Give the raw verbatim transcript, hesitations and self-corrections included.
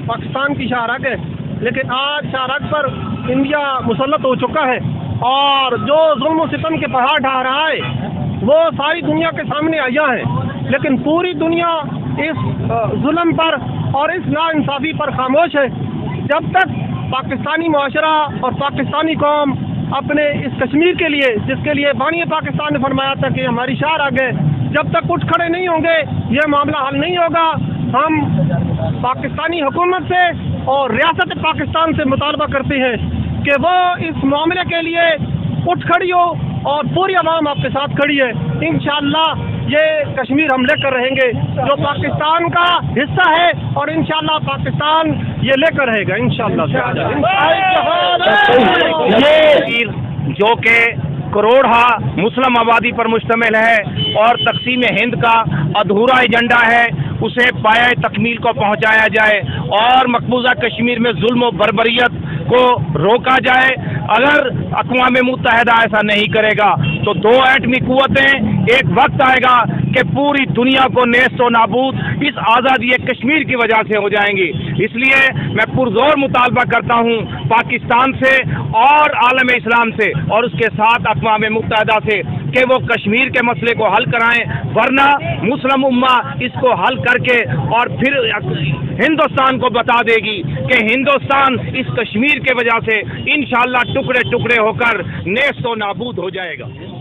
पाकिस्तान की शाहराग है, लेकिन आज शाहराग पर इंडिया मुसल्लत हो चुका है और जो जुल्म सितम के पहाड़ ढा रहा है वो सारी दुनिया के सामने आया है, लेकिन पूरी दुनिया इस जुल्म पर और इस नाइंसाफ़ी पर खामोश है। जब तक पाकिस्तानी मुआशरा और पाकिस्तानी कौम अपने इस कश्मीर के लिए, जिसके लिए बानी पाकिस्तान ने फरमाया था कि हमारी शाहराग है, जब तक उठ खड़े नहीं होंगे ये मामला हल नहीं होगा। हम पाकिस्तानी हुकूमत से और रियासत पाकिस्तान से मुतालबा करते हैं कि वो इस मामले के लिए उठ खड़ी हो और पूरी आवाम आपके साथ खड़ी है। इंशाअल्लाह ये कश्मीर हम लेकर रहेंगे जो पाकिस्तान का हिस्सा है और इंशाअल्लाह पाकिस्तान ये लेकर रहेगा इंशाअल्लाह। ये जो कि करोड़ा मुस्लिम आबादी पर मुश्तमिल है और तकसीम हिंद का अधूरा एजेंडा है, उसे पाया तकमील को पहुंचाया जाए और मकबूजा कश्मीर में जुल्म और बर्बरियत को रोका जाए। अगर अक़वाम मुत्तहिदा ऐसा नहीं करेगा तो दो एटमी कुव्वतें एक वक्त आएगा कि पूरी दुनिया को नेस्त व नाबूद इस आज़ादी कश्मीर की वजह से हो जाएंगी। इसलिए मैं पुरजोर मुतालबा करता हूँ पाकिस्तान से और आलम इस्लाम से और उसके साथ अक़वाम मुत्तहिदा से कि वो कश्मीर के मसले को हल कराएं, वरना मुस्लिम उम्मा इसको हल करके और फिर हिंदुस्तान को बता देगी कि हिंदुस्तान इस कश्मीर के वजह से इंशाअल्लाह टुकड़े टुकड़े होकर नेस्त व नाबूद हो जाएगा।